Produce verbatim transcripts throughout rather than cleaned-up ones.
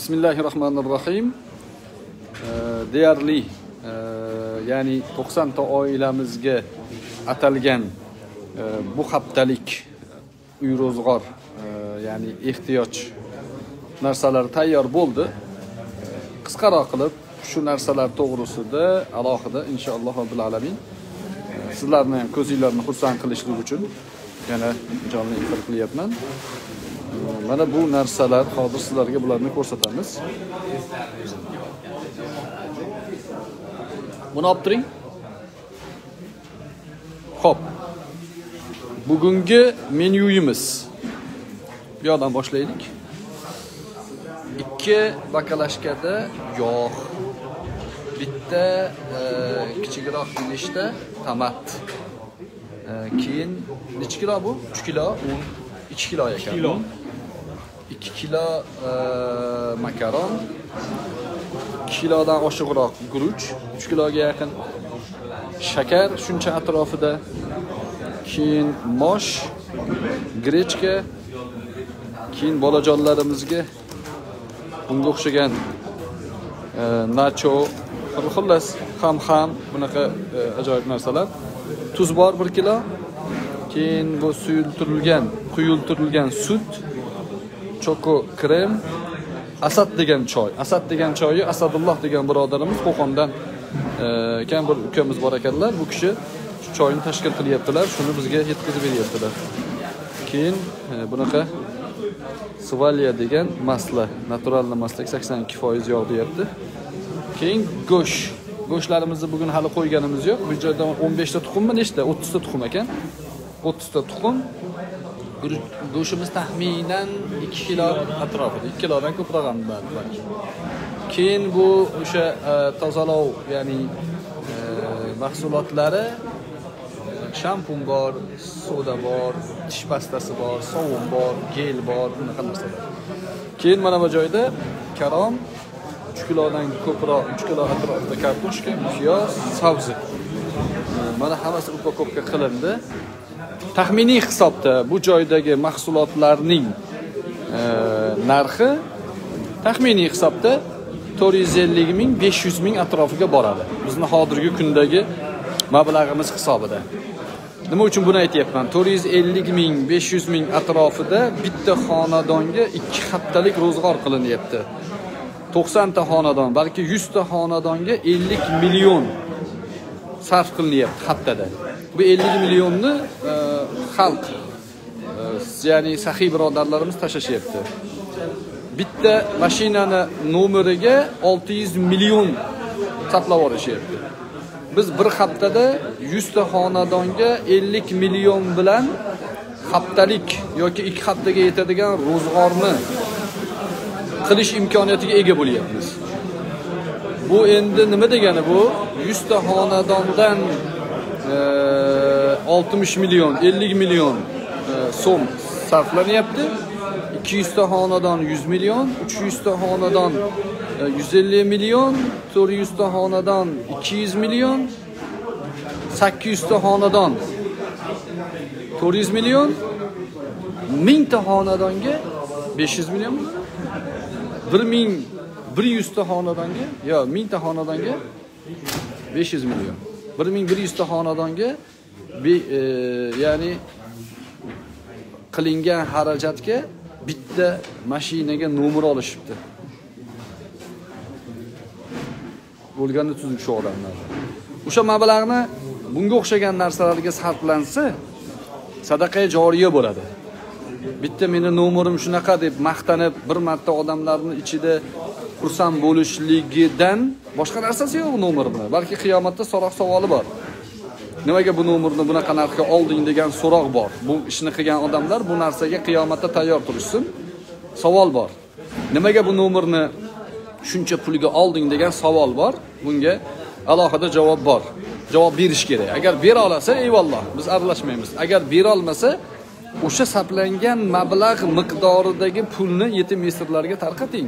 Bismillahirrahmanirrahim. Deyarli ya'ni to'qson ta oilamizga atalgan bu haftalik uy ro'zg'or ya'ni ehtiyoj narsalar tayyor bo'ldi. Qisqaroq qilib shu narsalar to'g'risida alohida inshaalloh robbil alamin sizlarni ham ko'zinglarni xursand qilishlik uchun yana jonli efir qilyapman. Mana bu narsalar hozir sizlarga bularni ko'rsatamiz. Buni olib turing. Xo'p. Bugungi menyuyimiz. Bu yoqdan boshlaylik. ikki bakalashkada yog', bitta kichikroq idishda tomat. Keyin necha kilo bu? uch kilo, un ikki kilo ekan. ikki kilo makaron, ikki kilodan oshiqroq guruch, uch kiloga yaqin shakar shuncha atrofida. Keyin mosh, grechka, keyin bolajonlarimizga bunga o'xshagan nacho, xullas ham ham bunaqa ajoyib narsalar. Tuz bor bir kilo. Keyin bu suyultirilgan, quyultirilgan sut, choko krem, Asad degan choy. Asad degan choyi Asadulloh degan birodarimiz Qo'qondan ekan, bir ukamiz bor ekanlar. Bu kishi shu choyni tashkil qilyaptilar, shuni bizga yetkazib beryaptilar. Keyin bunaqa Svalya degan masla, naturalni masla sakson ikki foiz yog' deyapti. Keyin go'sht. Go'shtlarimizni bugun hali qo'yganimiz yo'q. Bu joyda o'n besh ta tuxummi, nechta? o'ttiz ta tuxum ekan. o'ttiz ta tuxum. Go'shtimiz taxminan ikki kilo atrofida, ikki kilodan ko'proq ham balki. Keyin bu o'sha tozalov, ya'ni mahsulotlari, shampun bor, soda bor, tish pastasi bor, sovun bor, gel bor, bunaqa narsalar. Keyin mana bu joyda karom, uch kilodan ko'proq, uch kilo atrofida kartoshka, piyoz, sabzi. Mana hammasi upakovka qilindi. Taxminiy hisobda bu joydagi mahsulotlarning narxi taxminiy hisobda to'rt yuz ellik ming besh yuz ming atrofiga boradi. Bizning hozirgi kundagi mablag'imiz hisobida. Nima uchun buni aytayapman? to'rt yuz ellik ming besh yuz ming atrofida bitta xonadonga ikki haftalik ro'zg'or qilinyapti. to'qson ta xonadon, balki yuz ta xonadonga ellik million sarf qilinyapti haftada. Bu ellik millionni e, xalq, e, ya'ni saxiy birodarlarimiz tashlashyapti. Bitta mashinani nomeriga olti yuz million sarflab olishyapti. Biz bir haftada yuz ta xonadonga ellik million bilan haftalik yoki ikki haftaga yetadigan ro'zg'orni qilish imkoniyatiga ega bo'lyapmiz. Bu endi nima degani bu? yuz ta xonadondan oltmish million, ellik million so'm sarflanyapti. ikki yuz ta xonadon yuz million, uch yuz ta xonadon yuz ellik million, to'rt yuz ta xonadon ikki yuz million, sakkiz yuz ta xonadon to'rt yuz million, ming ta xonadonga besh yuz million, bir ming bir yuz ta xonadonga, yo ming ta xonadonga besh yuz million. bir ming bir yuz ta xonadonga bir e, ya'ni qilingan xarajatga bitta mashinaga nomer olishibdi. Bo'lganda tuzuk shu odamlar. O'sha mablag'ni bunga o'xshagan narsalarga sarflansa, sadaqa joriya bo'ladi. Bitta meni nomerim shunaqa deb maqtanib bir marta odamlarning ichida xursand bo'lishligidan boshqa narsasi yo'q bu nomerni. Balki qiyomatda so'roq savoli bor. Nimaga bu nomerni bunaqa narxga olding degan so'roq bor. Bu ishni qilgan odamlar bu narsaga qiyomatda tayyor turishsin. Savol bor. Nimaga bu nomerni shuncha pulga olding degan savol bor. Bunga alohida javob bor. Javob berish kerak. Agar bera olsa, eyvalloh, biz aralashmaymiz. Agar bera olmasa, o'sha sarflangan mablag' miqdoridagi pulni yetim yesirlarga tarqating.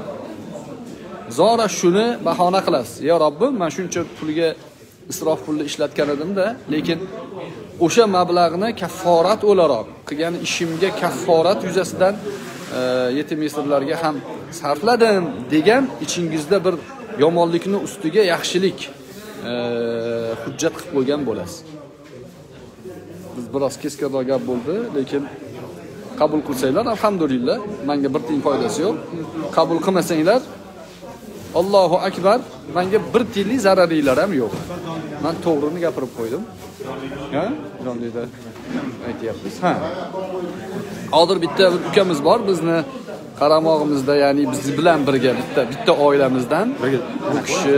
Zora shuni bahona qilasiz. Ya Robbim, men shuncha pulga isrof pulni ishlatgan edim-da, lekin o'sha mablag'ni kafforat o'laroq qilgan ishimga kafforat yuzasidan yetim yesirlarga ham sarfladim degan ichingizda bir yomonlikni ustiga yaxshilik hujjat qilib qo'ygan bo'lasiz. Biz biroz keskinroq gap bo'ldi, lekin qabul qilsanglar alhamdulillah, menga bir tiyin foydasi yo'q. Qabul qilmasanglar Allohu akbar, menga bir tiyinlik zararlilar ham yo'q. Men to'g'rini gapirib qo'ydim. Ha? Jonlida aytyapmiz. Ha. Hozir bitta bir ukamiz bor, bizni qaramog'imizda, ya'ni biz bilan birga bitta bitta oilamizdan. Bu kishi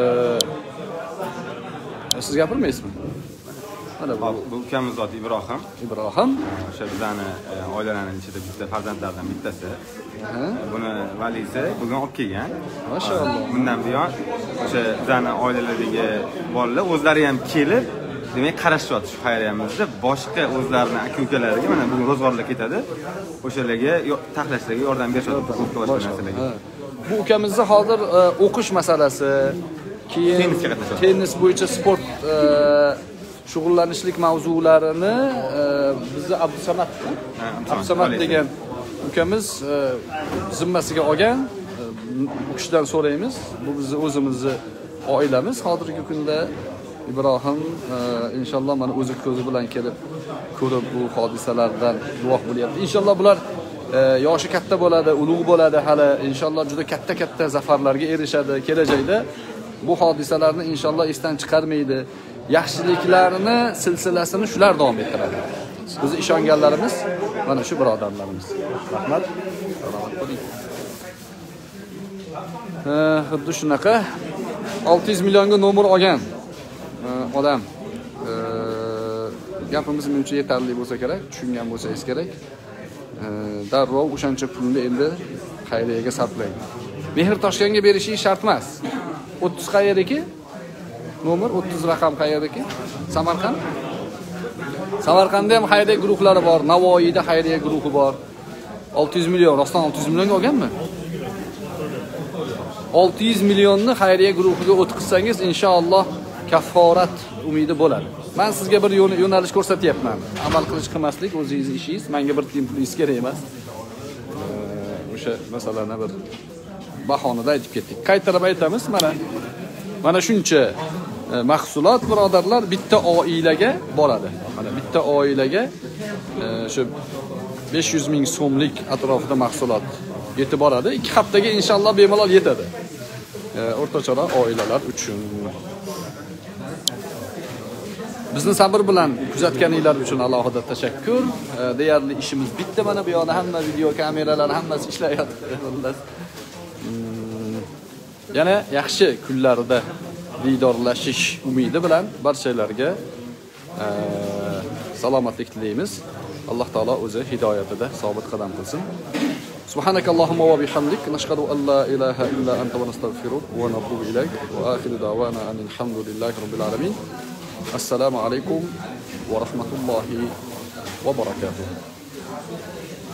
siz gapirmaysizmi? Mana bu bu ukamiz zot Ibrohim. Ibrohim o'sha bizning oilalarning ichida bitta farzandlardan bittasi. Buni valisi bugun olib kelgan. Maşallah. Bundan buyon o'sha bizning oilalaridagi bolalar o'zlari ham kelib, demak qarashyapti shu xayriyamizda. Boshqa o'zlarining aka-ukalariga mana bugun ro'zg'orlar ketadi. O'shalarga taxlashlarga yordam berishyapti bu narsalarga. Bu ukamizni hozir o'qish masalasi, keyin tennis bo'yicha sport shug'ullanishlik mavzularini bizni Abdusamad Abdusamad degan ukamiz zimmasiga olgan. Bu kishidan so'raymiz. Bu bizni o'zimizni oilamiz. Hozirgi kunda Ibrohim inshaalloh mana o'zi ko'zi bilan kelib ko'rib bu hodisalardan guvoh bo'lyapti. Inshaalloh bular yoshi katta bo'ladi, ulug' bo'ladi, hali inshaalloh juda katta-katta zafarlarga erishadi kelajakda. Bu hodisalarni inshaalloh esdan chiqarmaydi. Yaxshiliklarni silsilasini shular davom ettiradi. Biz ishonganlarimiz mana shu birodarlarimiz. Rahmat. Salomat bo'ling. Xuddi shunaqa olti yuz millionga nomer olgan odam. Gapimiz menimcha yetarli bo'lsa kerak, tushungan bo'lsangiz kerak. Darrov o'shancha pulni endi xayriyaga sarflang. Mehr Toshkentga berishingiz shart emas. o'ttiz qayerdaki? Nomer o'ttiz raqam qayerdaki? Samarqand. Samarqandda ham xayriya guruhlari bor, Navoiyda xayriya guruhi bor. olti yuz million, rostdan olti yuz millionga olganmi? olti yuz millionni xayriya guruhiga o'tkazsangiz inshaalloh kafforat umidi bo'ladi. Men sizga bir yo'nalish ko'rsatyapman. Amal qilish qilmaslik o'zingizning ishingiz, menga bir tiyin pulingiz kerak emas. O'sha masalani bir bahonada aytib ketdik. Qaytarib aytamiz, mana mana shuncha mahsulot birodarlar bitta oilaga boradi. Mana bitta oilaga shu besh yuz ming so'mlik atrofida mahsulot yetib boradi. ikki haftaga inshaalloh bemalol yetadi. O'rtacharoq oilalar uchun. Bizni sabr bilan kuzatganinglar uchun alohida tashakkur. Deyarli ishimiz bitta, mana bu yoqda hamma video kameralar hammasi ishlayapti. Yana yaxshi kunlarda diydorlashish umidi bilan barchalarga salomatlik tilaymiz. Alloh taolo o'zi hidoyatida sobit qadam qilsin. Subhanakallahumma va bihamdik, nashhadu an la ilaha illa anta va nastaghfiruka va natubu ilayk va akhiru da'wana anil hamdulillahi robbil alamin. Assalomu alaykum va rahmatullohi va barakatuh.